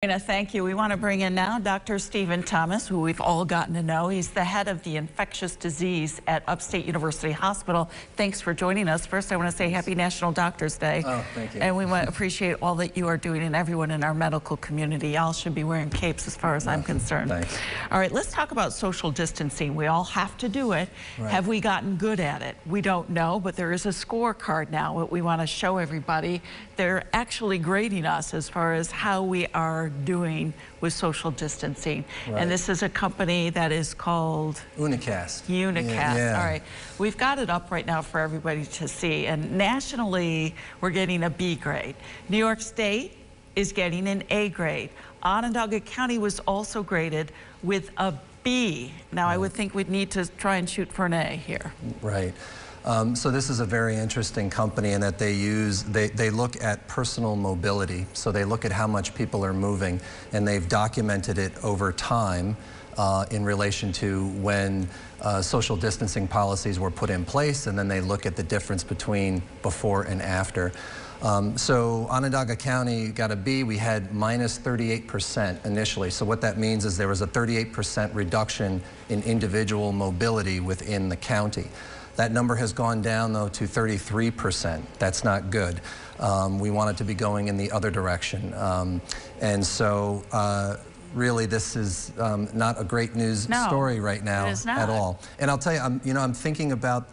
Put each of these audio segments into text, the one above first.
Thank you. We want to bring in now Dr. Stephen Thomas, who we've all gotten to know. He's the head of the infectious disease at Upstate University Hospital. Thanks for joining us. First, I want to say Happy National Doctors Day. Oh, thank you. And we want to appreciate all that you are doing and everyone in our medical community. Y'all should be wearing capes as far as I'm concerned. Thanks. All right, let's talk about social distancing. We all have to do it. Right. Have we gotten good at it? We don't know, but there is a scorecard now that we want to show everybody. They're actually grading us as far as how we are doing with social distancing. Right. And this is a company that is called Unicast. Unicast. Yeah. All right. We've got it up right now for everybody to see. And nationally, we're getting a B grade. New York State is getting an A grade. Onondaga County was also graded with a B. Now, I would think we'd need to try and shoot for an A here. Right. So this is a very interesting company in that they look at personal mobility. So they look at how much people are moving, and they've documented it over time in relation to when social distancing policies were put in place, and then they look at the difference between before and after. So Onondaga County got a B. We had minus 38% initially. So what that means is there was a 38% reduction in individual mobility within the county. That number has gone down, though, to 33%. That's not good. We want it to be going in the other direction. And so really, this is not a great news story right now at all. And I'll tell you, I'm thinking about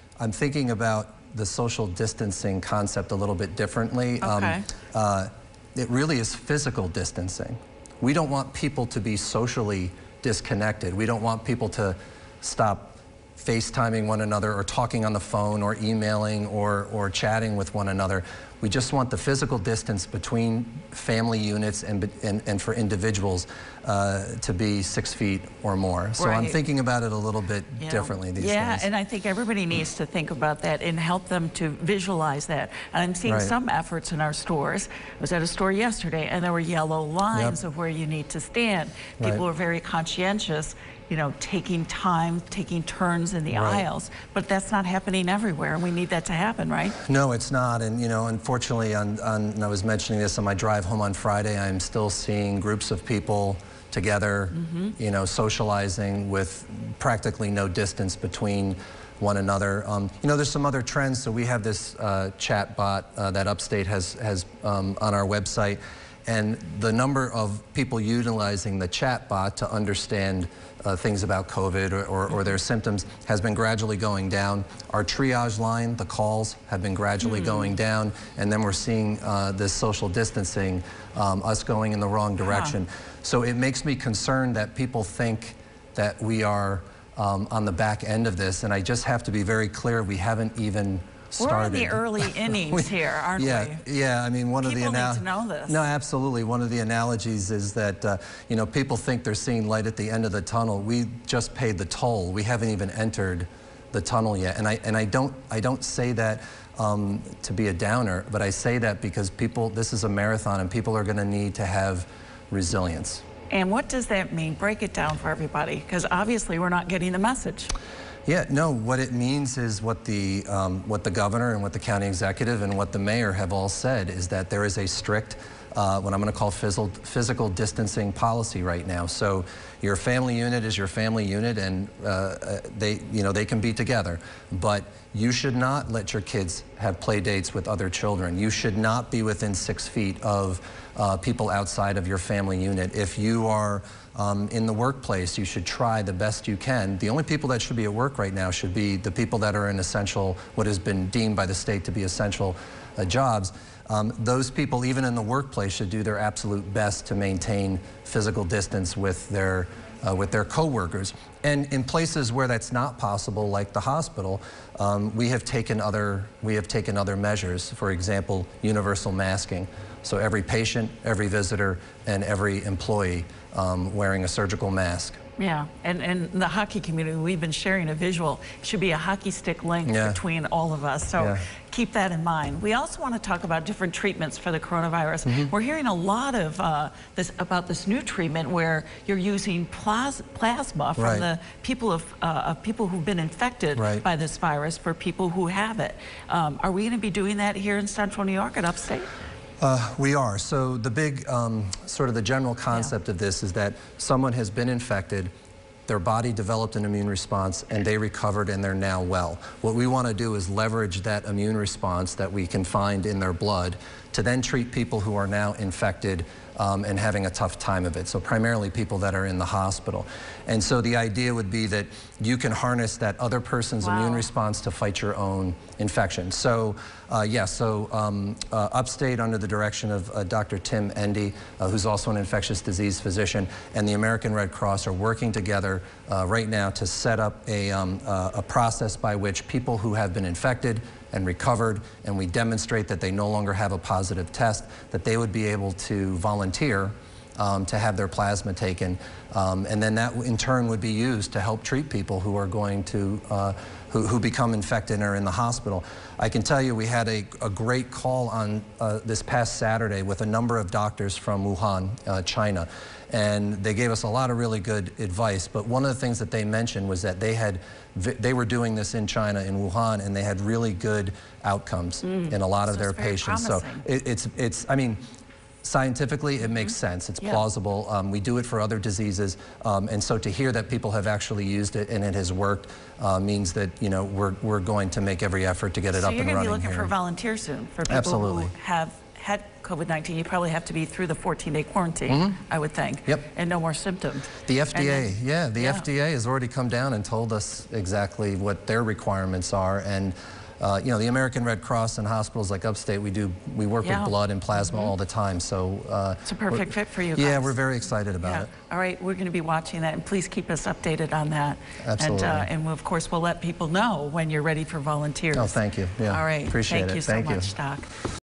the social distancing concept a little bit differently. Okay. It really is physical distancing. We don't want people to be socially disconnected. We don't want people to stop FaceTiming one another or talking on the phone or emailing or chatting with one another. We just want the physical distance between family units and for individuals to be 6 feet or more. So I'm thinking about it a little bit differently these days. Yeah, and I think everybody needs to think about that and help them to visualize that. And I'm seeing some efforts in our stores. I was at a store yesterday and there were yellow lines of where you need to stand. People are very conscientious, taking time, taking turns in the aisles, but that's not happening everywhere, and we need that to happen, right? No, it's not, and unfortunately, and I was mentioning this on my drive home on Friday, I'm still seeing groups of people together, socializing with practically no distance between one another. There's some other trends, so we have this chat bot that Upstate has on our website, and the number of people utilizing the chat bot to understand things about COVID or their symptoms has been gradually going down. Our triage line, the calls, have been gradually going down, and then we're seeing this social distancing, us going in the wrong direction. So it makes me concerned that people think that we are on the back end of this, and I just have to be very clear, we haven't even started. We're in the early innings here, aren't we? Yeah. I mean, one of the people need to know this. No, absolutely. One of the analogies is that people think they're seeing light at the end of the tunnel. We just paid the toll. We haven't even entered the tunnel yet. And I don't say that to be a downer, but I say that because this is a marathon, and people are going to need to have resilience. And what does that mean? Break it down for everybody, because obviously we're not getting the message. Yeah, no, what it means is what the governor and what the county executive and what the mayor have all said is that there is a strict, what I'm going to call physical distancing policy right now. So your family unit is your family unit, and they can be together, but you should not let your kids have play dates with other children. You should not be within 6 feet of people outside of your family unit. If you are in the workplace, you should try the best you can. The only people that should be at work right now should be the people that are in essential, what has been deemed by the state to be essential jobs. Those people, even in the workplace, should do their absolute best to maintain physical distance with their co-workers. And in places where that's not possible, like the hospital, we have taken other measures. For example, universal masking. So every patient, every visitor, and every employee wearing a surgical mask. Yeah, and the hockey community, we've been sharing a visual. It should be a hockey stick length between all of us, so keep that in mind. We also want to talk about different treatments for the coronavirus. We're hearing a lot of about this new treatment where you're using plasma from the people of people who've been infected by this virus for people who have it. Are we going to be doing that here in Central New York at Upstate? We are. So the big, sort of the general concept of this is that someone has been infected, their body developed an immune response, and they recovered and they're now well. What we want to do is leverage that immune response that we can find in their blood to then treat people who are now infected and having a tough time of it. So primarily people that are in the hospital. And so the idea would be that you can harness that other person's immune response to fight your own infection. So Upstate, under the direction of Dr. Tim Endy, who's also an infectious disease physician, and the American Red Cross are working together right now to set up a process by which people who have been infected and recovered, and we demonstrate that they no longer have a positive test, that they would be able to volunteer to have their plasma taken, and then that in turn would be used to help treat people who are going to who become infected and are in the hospital. I can tell you we had a great call on this past Saturday with a number of doctors from Wuhan, China, and they gave us a lot of really good advice, but one of the things that they mentioned was that they were doing this in China, in Wuhan, and they had really good outcomes in a lot of their patients. Promising. So I mean, scientifically, it makes sense. It's plausible. We do it for other diseases, and so to hear that people have actually used it and it has worked means that, you know, we're going to make every effort to get it up and running. So you're going to be looking for volunteers soon for people who have had COVID-19. You probably have to be through the 14-day quarantine, I would think. Yep. And no more symptoms. The FDA, FDA has already come down and told us exactly what their requirements are, and you know, the American Red Cross and hospitals like Upstate, we work with blood and plasma all the time. So it's a perfect fit for you guys. Yeah, we're very excited about it. All right, we're going to be watching that, and please keep us updated on that. Absolutely. And of course, we'll let people know when you're ready for volunteers. Oh, thank you. Yeah. All right. Appreciate it. Thank you so much, Doc.